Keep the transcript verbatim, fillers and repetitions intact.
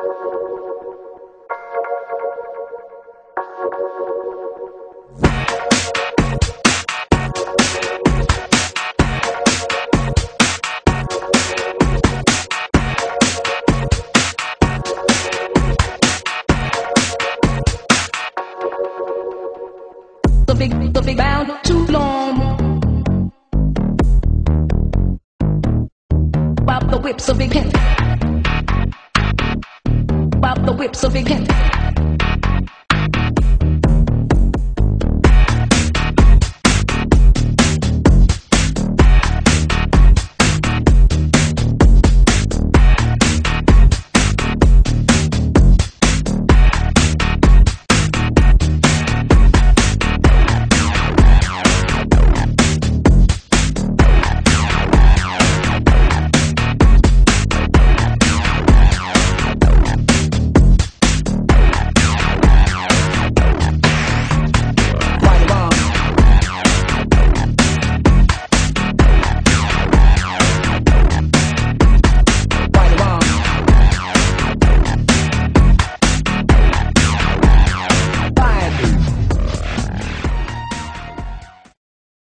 The big, the big bound too long. Bob the whip so big can. Bob the whip so big can.